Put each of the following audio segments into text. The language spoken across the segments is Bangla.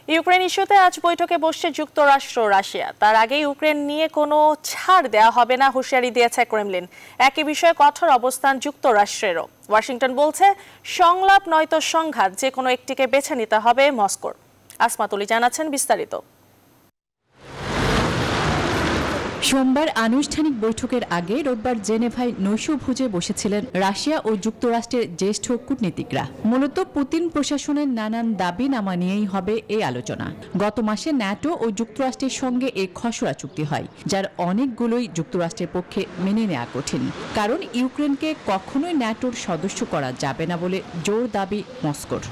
ইউক্রেন ইস্যুতে আজ বৈঠকে বসছে যুক্তরাষ্ট্র ও রাশিয়া। তার আগে ইউক্রেন নিয়ে কোনো ছাড় দেওয়া হবে না হুঁশিয়ারি দিয়েছে ক্রেমলিন। একই বিষয়ে কঠোর অবস্থান যুক্তরাষ্ট্রেরও। ওয়াশিংটন বলছে সংলাপ নয়তো সংঘাত, যে কোনো একটিকে বেছে নিতে হবে মস্কোর। আসমাতুলি জানাচ্ছেন বিস্তারিত। সোমবার আনুষ্ঠানিক বৈঠকের আগে রোববার জেনেভায় নৈশভোজে বসেছিলেন রাশিয়া ও যুক্তরাষ্ট্রের জ্যেষ্ঠ কূটনীতিকরা। মূলত পুতিন প্রশাসনের নানান দাবি নামা নিয়েই হবে এই আলোচনা। গত মাসে ন্যাটো ও যুক্তরাষ্ট্রের সঙ্গে এই খসড়া চুক্তি হয়, যার অনেকগুলোই যুক্তরাষ্ট্রের পক্ষে মেনে নেওয়া কঠিন। কারণ ইউক্রেনকে কখনোই ন্যাটোর সদস্য করা যাবে না বলে জোর দাবি মস্কোর।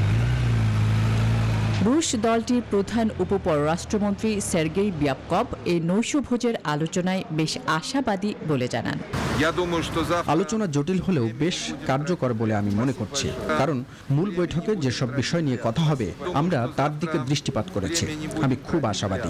রুশ দলটির প্রধান উপপররাষ্ট্রমন্ত্রী সের্গেই রিয়াবকভ এই নৈশভোজের আলোচনায় বেশ আশাবাদী বলে জানান। আলোচনা জটিল হলেও বেশ কার্যকর বলে আমি মনে করছি, কারণ মূল বৈঠকে যেসব বিষয় নিয়ে কথা হবে আমরা তার দিকে দৃষ্টিপাত করেছি। আমি খুব আশাবাদী।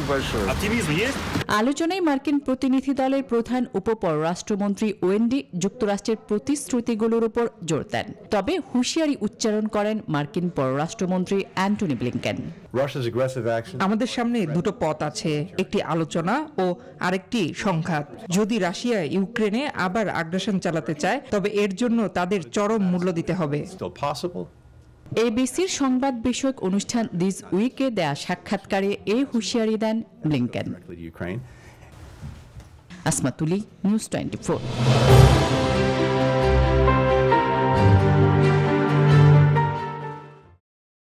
আলোচনায় মার্কিন প্রতিনিধি দলের প্রধান উপপররাষ্ট্রমন্ত্রী ওয়েন্ডি যুক্তরাষ্ট্রের প্রতিশ্রুতিগুলোর উপর জোর দেন। তবে হুঁশিয়ারি উচ্চারণ করেন মার্কিন পররাষ্ট্রমন্ত্রী অ্যান্টনি ব্লিংকেন। আমাদের সামনে দুটো পথ আছে, একটি আলোচনা ও আরেকটি সংঘাত। যদি রাশিয়া ইউক্রেনে আবার আগ্রাসন চালাতে চায় তবে এর জন্য তাদের চরম মূল্য দিতে হবে। এবিসির সংবাদ বিষয়ক অনুষ্ঠান দিস উইকে দেয়া সাক্ষাৎকারে এই হুঁশিয়ারি দেন ব্লিংকেন। আসমাতুলি, নিউজ 24।